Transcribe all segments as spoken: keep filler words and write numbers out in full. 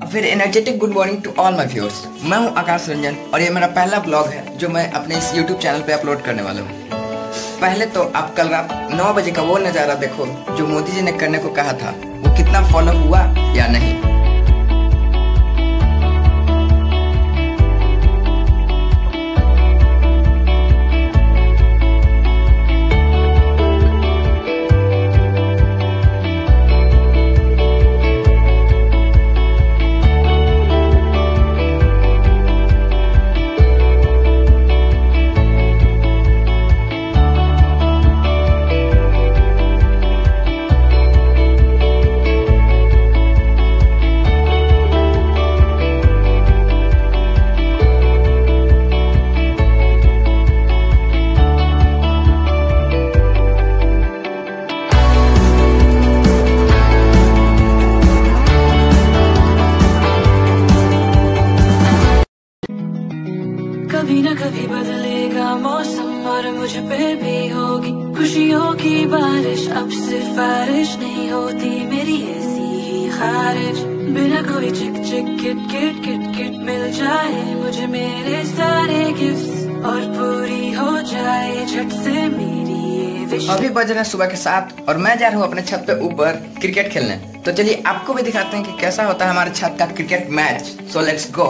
फिर energetic good morning to all my viewers. मैं हूं आकाश रंजन और ये मेरा पहला ब्लॉग है जो मैं अपने इस यूट्यूब चैनल पे अपलोड करने वाला हूं। पहले तो आप कल रात नौ बजे का वो नज़ारा देखो जो मोदी जी ने करने को कहा था, वो कितना फॉलो हुआ या नहीं। कभी न कभी बदलेगा मौसम और मुझ पे भी होगी खुशियों की बारिश। अब सिफारिश नहीं होती मेरी ऐसी ही खारिज। बिना कोई चिक चिक किट किट किट किट मिल जाए मुझे मेरे सारे गिफ्ट्स और पूरी हो जाए झट से मेरी ये विश। अभी बज रहे हैं सुबह के सात और मैं जा रहा हूँ अपने छत पे ऊपर क्रिकेट खेलने। तो चलिए आपको भी दिखाते हैं कि कैसा होता है हमारे छत का cricket match. So let's go.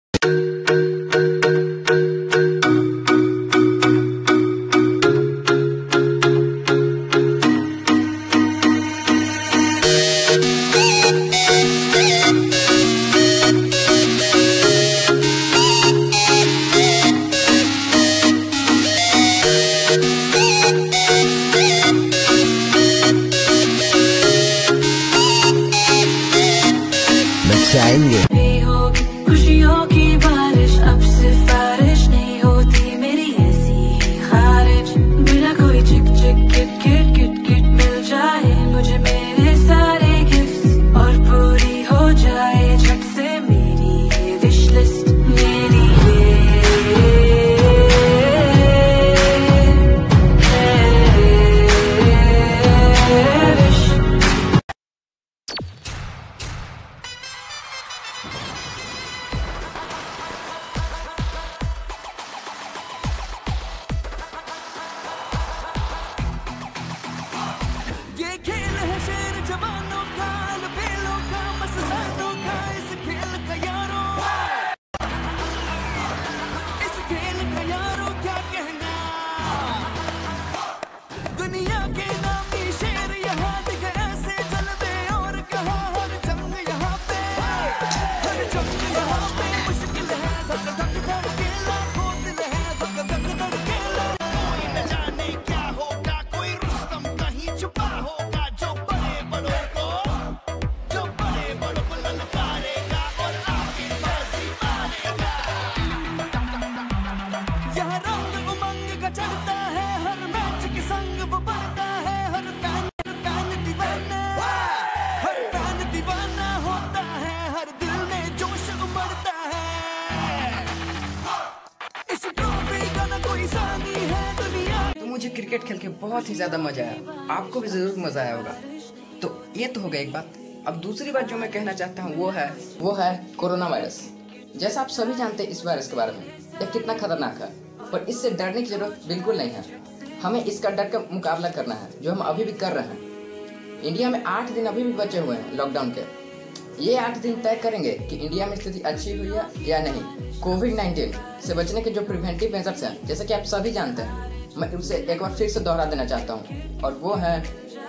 मचाएंगे खुशियों की बारिश। अब सिफारिश नहीं होती मेरी ऐसी ही खारिज। बिना कोई चिक चिक किट किट किट किट मिल जाए मुझे मेरे सारे गिफ्ट्स और पूरी हो जाए झट से मेरी ये विश लिस्ट। मेरी ये है विश। ये खेल है शेर जवानों का, लपेलों का, मस्तानों का, इस खेल का यारों, इस खेल का यारों क्या कहना। दुनिया के नामी शेर यहाँ दिख ऐसे जलवे और कहा हर जंग यहाँ पे, हर जंग यहाँ पे मुश्किल है। धक धक धड़के लाखों दिल है, धक धक धड़के लाखों। कोई न जाने क्या होगा, कोई रुस्तम कहीं छुपा होगा जो बड़े बड़ों को, जो बड़े बड़ों को ललकारेगा और आगे बाजी मारेगा। यह रंग उमंग का चढ़ता है, हर मैच के संग वो बढ़ता है। हर फैन फैन दीवाना, हर फैन दीवाना होता है, हर दिल में जोश उमड़ता है। इस ट्रॉफी का न कोई सानी है दुनिया। तो मुझे क्रिकेट खेल के बहुत ही ज्यादा मजा आया, आपको भी जरूर मजा आया होगा। तो ये तो हो गई एक बात। अब दूसरी बात जो मैं कहना चाहता हूँ वो है वो है कोरोना वायरस। जैसा आप सभी जानते हैं इस वायरस के बारे में, यह कितना खतरनाक है, पर इससे डरने की जरूरत बिल्कुल नहीं है। हमें इसका डर का मुकाबला करना है, जो हम अभी भी कर रहे हैं। इंडिया में आठ दिन अभी भी बचे हुए हैं लॉकडाउन के। ये आठ दिन तय करेंगे कि इंडिया में स्थिति अच्छी हुई है या नहीं। कोविड नाइन्टीन से बचने के जो प्रिवेंटिव मेजर्स हैं, जैसे कि आप सभी जानते हैं, मैं उसे एक बार फिर से दोहरा देना चाहता हूँ, और वो है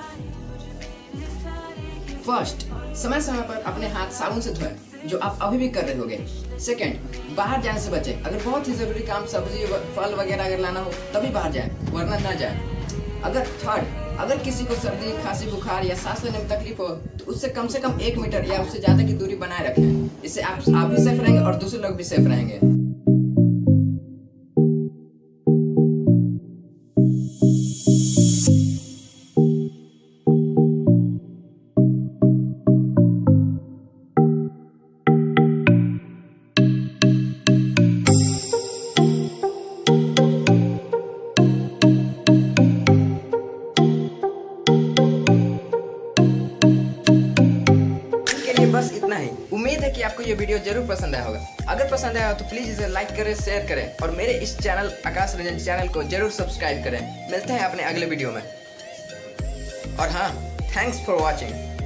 फर्स्ट, समय समय पर अपने हाथ साबुन से धोएं, जो आप अभी भी कर रहे होगे। सेकंड, बाहर जाने से बचें। अगर बहुत ही जरूरी काम, सब्जी फल वगैरह अगर लाना हो तभी बाहर जाएं, वरना ना जाएं। अगर थर्ड, अगर किसी को सर्दी खांसी बुखार या सांस लेने में तकलीफ हो तो उससे कम से कम एक मीटर या उससे ज्यादा की दूरी बनाए रखें। इससे आप आप भी सेफ रहेंगे और दूसरे लोग भी सेफ रहेंगे। कि आपको ये वीडियो जरूर पसंद आया होगा। अगर पसंद आया हो तो प्लीज़ इसे लाइक करें, शेयर करें और मेरे इस चैनल आकाश रंजन चैनल को जरूर सब्सक्राइब करें। मिलते हैं अपने अगले वीडियो में। और हाँ, थैंक्स फॉर वॉचिंग।